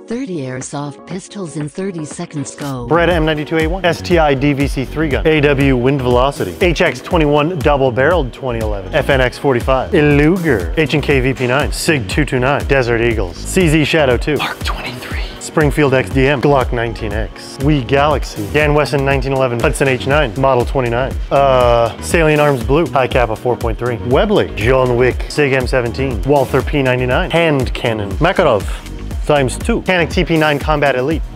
30 Airsoft pistols in 30 seconds go. Beretta M92A1, STI DVC 3 gun, AW Wind Velocity, HX21 double-barreled 2011, FNX 45, Luger, H&K VP9, SIG 229, Desert Eagles, CZ Shadow 2, Mark 23, Springfield XDM, Glock 19X, Wee Galaxy, Dan Wesson 1911, Hudson H9, Model 29, Salient Arms Blue, High Kappa 4.3, Webley, John Wick, SIG M17, Walther P99, Hand Cannon, Makarov, ×2, Canik TP9 Combat Elite,